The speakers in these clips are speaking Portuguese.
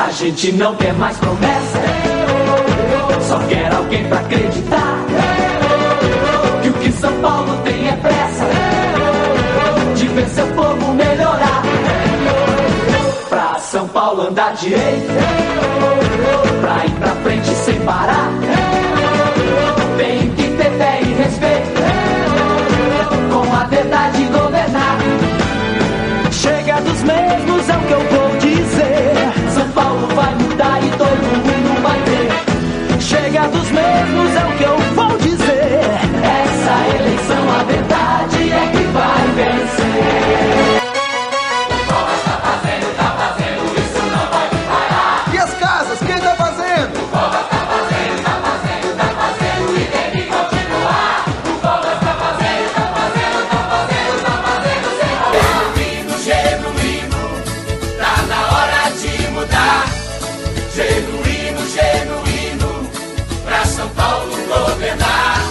A gente não quer mais promessa, só quer alguém pra acreditar que o que São Paulo tem é pressa de ver seu povo melhorar. Pra São Paulo andar direito, pra ir pra frente sem parar, tem que ter fé e respeito, com a verdade governar. Chega dos mesmos é o que eu vou dizer. São Paulo vai mudar e todo mundo vai ver. Chega dos mesmos é o que eu vou dizer. Essa eleição a verdade é que vai vencer. O povo está fazendo isso, não vai parar. E as casas, quem tá fazendo? O povo está fazendo e tem que continuar. O povo está fazendo genuíno, tá na hora de mudar. Genuíno, pra São Paulo governar.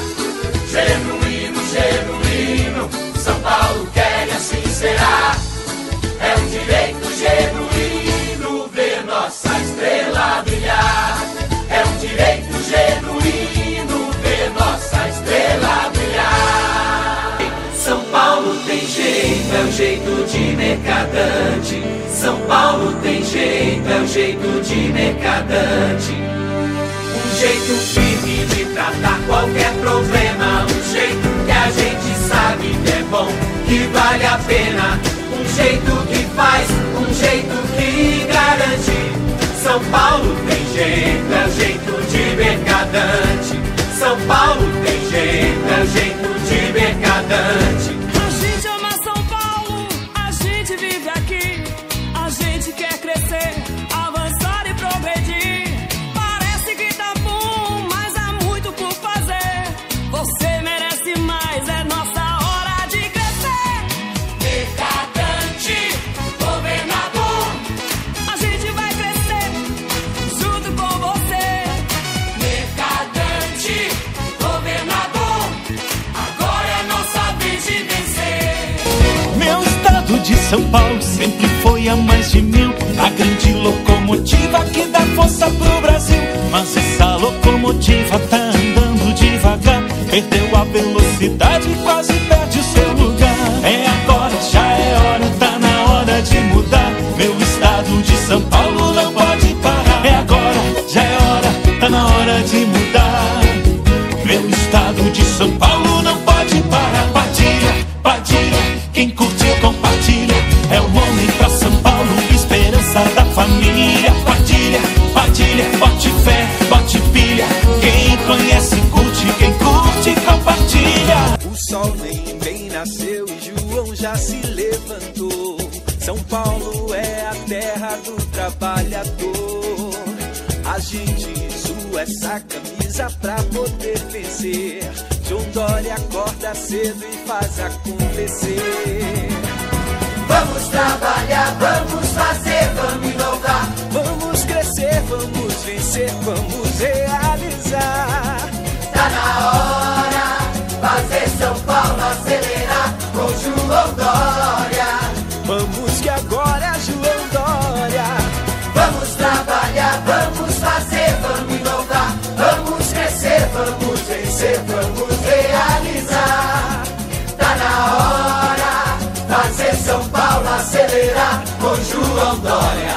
Genuíno, São Paulo quer e assim será. É um direito genuíno ver nossa estrela brilhar. É um direito genuíno ver nossa estrela brilhar. São Paulo tem jeito, é o jeito de mercadante. São Paulo tem jeito, é o jeito de mercadante. Um jeito firme de tratar qualquer problema. Um jeito que a gente sabe que é bom, que vale a pena. Um jeito que faz, um jeito que garante. São Paulo tem jeito, é o jeito de mercadante. São Paulo tem jeito, é o jeito de mercadante. A gente ama São Paulo, a gente vive aqui. A gente quer crescer, avançar e progredir. Parece que tá bom, mas há muito por fazer. Você merece mais, é nossa hora de crescer. Mercadante, governador, A gente vai crescer junto com você. mercadante, governador, agora é nossa vez de vencer. Meu estado de São Paulo sempre foi a mais de 1000, a grande locomotiva que dá força pro Brasil. Mas essa locomotiva tá andando devagar, perdeu a velocidade e quase perde o seu lugar. É agora, já é hora, tá na hora de mudar. Meu estado de São Paulo não pode parar. É agora, já é hora, tá na hora de mudar. Meu estado de São Paulo não pode parar. Padilha, quem curte compartilha. É o homem pra São Paulo, esperança da família. Padilha, bote fé, bote pilha. Quem conhece, curte, quem curte, compartilha. O sol nem nasceu e João já se levantou. São Paulo é a terra do trabalhador. A gente sua essa camisa pra poder vencer. João Dória acorda cedo e faz acontecer. Vamos trabalhar, vamos fazer, vamos inovar. Vamos crescer, vamos vencer, vamos realizar. Tá na hora, fazer São Paulo acelerar com João Dória. Vamos que agora é João Dória. Vamos trabalhar, vamos fazer, vamos inovar. Vamos crescer, vamos vencer, vamos realizar. Tá na hora, fazer São Paulo acelerar com João Dória.